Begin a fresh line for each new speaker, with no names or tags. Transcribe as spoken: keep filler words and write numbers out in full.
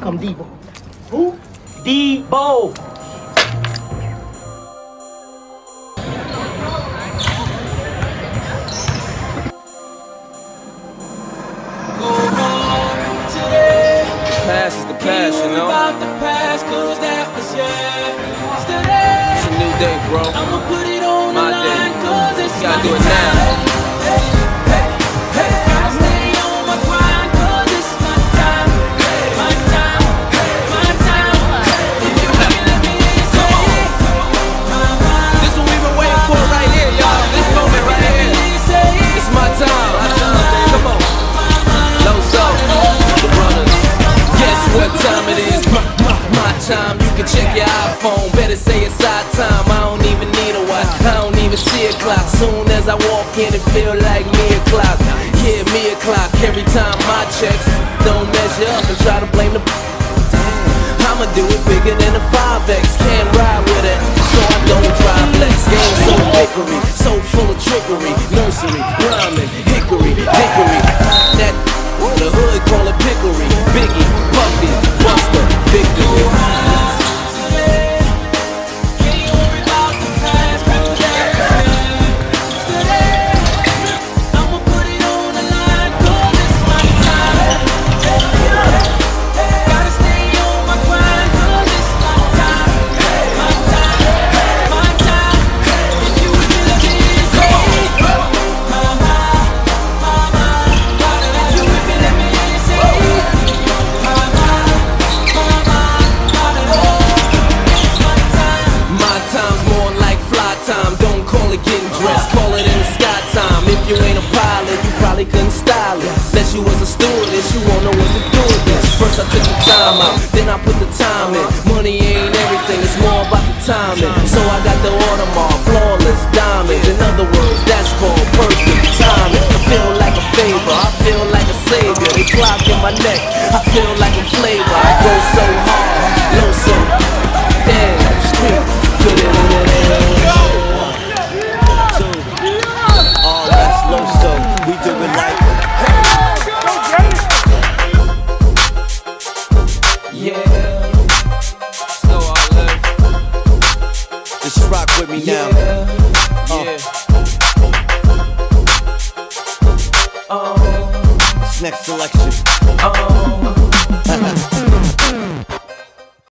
come Debo. Who? Debo.
Past is the past, you know.
About the past, cause that was yesterday.
It's a new day, bro.
I'ma put it on
My
the line,
day.
cause it's
You gotta
my
do it now.
Hey, hey, hey. Gotta stay on my grind, cause it's my time. My time, my time. If you really let me in, say it.
This what we've been waiting for right here, y'all. This moment right here. It's my time. My time. Come on. Low soul. The brothers. Guess what time it is? My, my, my time. You can check your iPhone. Better say it's our time. I don't even need a watch. I don't even see a clock. Soon as I walk in, it feel like me o'clock. Yeah, me o'clock. Every time my checks don't measure up and try to blame the. I'ma do it bigger than a five X. Can't ride with it, so I don't drive Lex. Game so hickory, so full of trickery. Nursery, rhyming, hickory, dickory. That the hood call it pickery. Biggie, Puffy, Buster, victory. You ain't a pilot, you probably couldn't style it. Unless you was a stewardess, you won't know what to do with this. First I took the time out, then I put the time in. Money ain't everything, it's more about the timing. So I got the Audemars, flawless diamonds. In other words, that's called perfect timing. I feel like a favor, I feel like a savior. They clock in my neck, I feel like a flavor. I go so hard, low so damn street. Put it in the air.
So we do it like
yeah. So I live.
Just rock with me now.
Yeah.
Uh.
Oh.
This next selection